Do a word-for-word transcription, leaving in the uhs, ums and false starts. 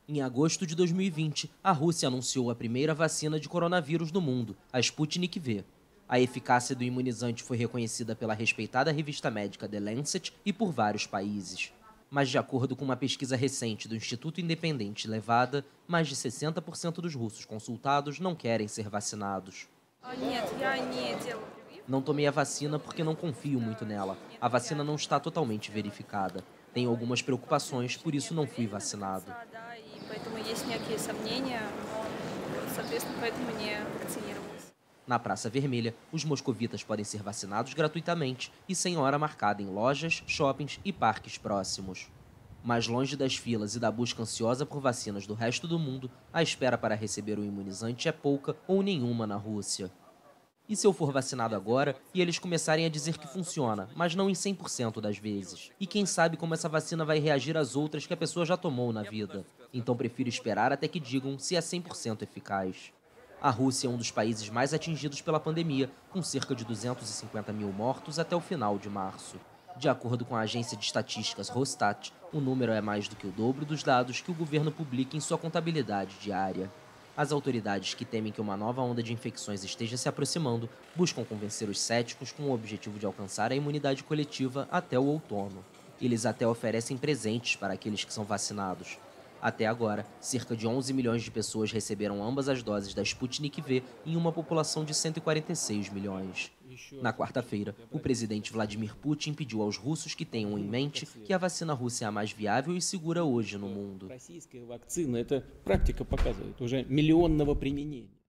Em agosto de dois mil e vinte, a Rússia anunciou a primeira vacina de coronavírus do mundo, a Sputnik V. A eficácia do imunizante foi reconhecida pela respeitada revista médica The Lancet e por vários países. Mas, de acordo com uma pesquisa recente do Instituto Independente Levada, mais de sessenta por cento dos russos consultados não querem ser vacinados. Não tomei a vacina porque não confio muito nela. A vacina não está totalmente verificada. Tenho algumas preocupações, por isso não fui vacinado. Na Praça Vermelha, os moscovitas podem ser vacinados gratuitamente e sem hora marcada em lojas, shoppings e parques próximos. Mais longe das filas e da busca ansiosa por vacinas do resto do mundo, a espera para receber o imunizante é pouca ou nenhuma na Rússia. E se eu for vacinado agora e eles começarem a dizer que funciona, mas não em cem por cento das vezes? E quem sabe como essa vacina vai reagir às outras que a pessoa já tomou na vida? Então prefiro esperar até que digam se é cem por cento eficaz. A Rússia é um dos países mais atingidos pela pandemia, com cerca de duzentos e cinquenta mil mortos até o final de março. De acordo com a agência de estatísticas Rosstat, o número é mais do que o dobro dos dados que o governo publica em sua contabilidade diária. As autoridades, que temem que uma nova onda de infecções esteja se aproximando, buscam convencer os céticos com o objetivo de alcançar a imunidade coletiva até o outono. Eles até oferecem presentes para aqueles que são vacinados. Até agora, cerca de onze milhões de pessoas receberam ambas as doses da Sputnik V em uma população de cento e quarenta e seis milhões. Na quarta-feira, o presidente Vladimir Putin pediu aos russos que tenham em mente que a vacina russa é a mais viável e segura hoje no mundo.